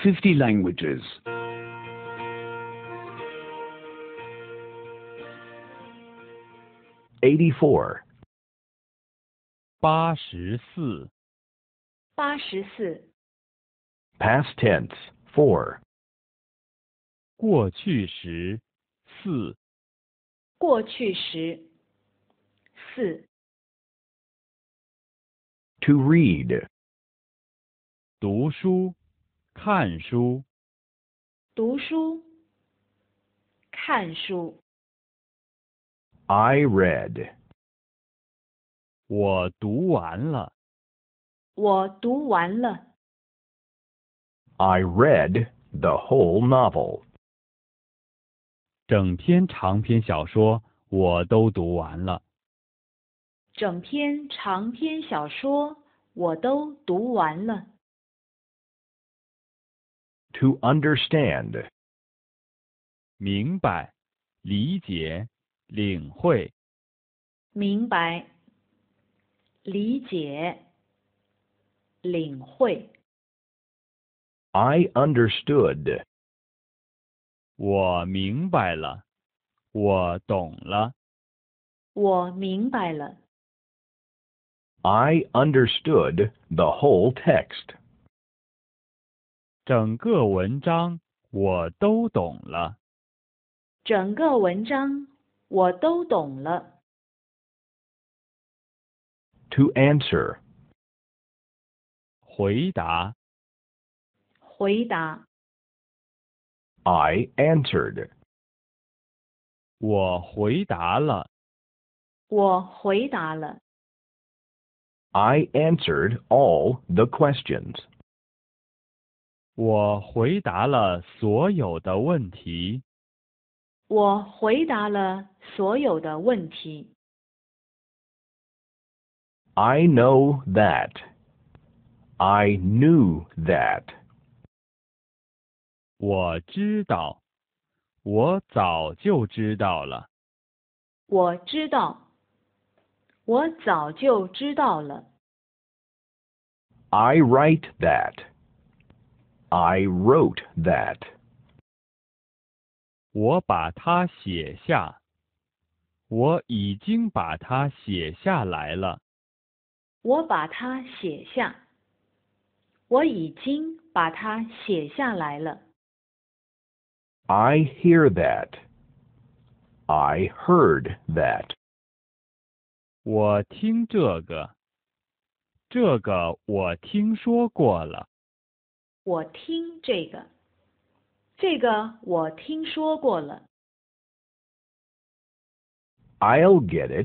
50 languages. 84. 84. 84. Past tense, 4. 过去时4。 过去时4。 To read. 读书，看书。 读书，看书。 I read. 我读完了。 我读完了。 I read the whole novel. 整篇长篇小说我都读完了。 整篇长篇小说我都读完了。 To understand. 明白，理解，领会。 明白，理解，领会。 I understood. 我明白了，我懂了。 我明白了。 I understood the whole text. 整个文章我都懂了。 整个文章我都懂了。 To answer. 回答， 回答， I answered. 我回答了。 我回答了。 I answered all the questions. 我回答了所有的问题。 我回答了所有的问题。 I know that. I knew that. 我知道，我早就知道了。 我知道，我早就知道了。 I write that. I wrote that. 我把它写下，我已经把它写下来了。 我把它写下，我已经把它写下来了。 I hear that. I heard that. 我听这个，这个我听说过了。 我听这个，这个我听说过了。 I'll get it.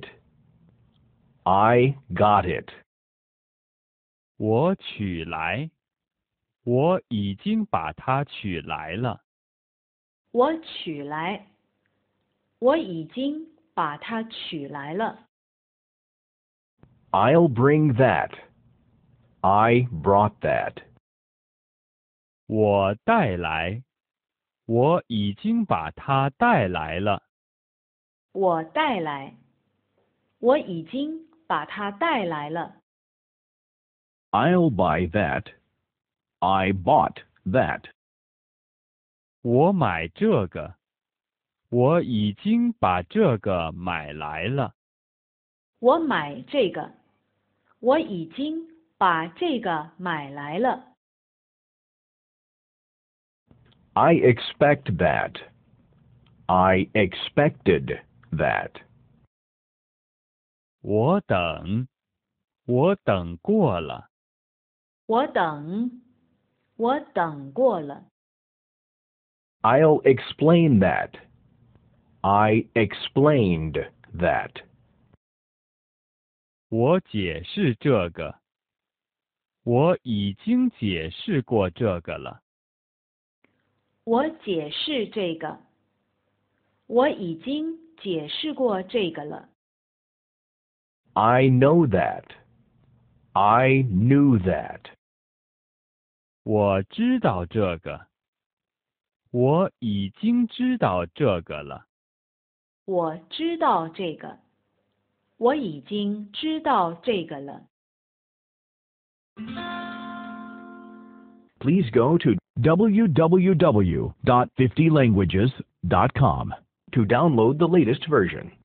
I got it. 我取来，我已经把它取来了。 我取来，我已经把它取来了。 I'll bring that. I brought that. 我带来，我已经把它带来了。 我带来，我已经把它带来了。 I'll buy that. I bought that. 我买这个，我已经把这个买来了。 我买这个，我已经把这个买来了。 I expect that. I expected that. 我等，我等过了。 我等，我等过了。 I'll explain that. I explained that. 我解释这个，我已经解释过这个了。 我解释这个，我已经解释过这个了。 I know that. I knew that. 我知道这个，我已经知道这个了。 我知道这个，我已经知道这个了。 Please go to www.50languages.com to download the latest version.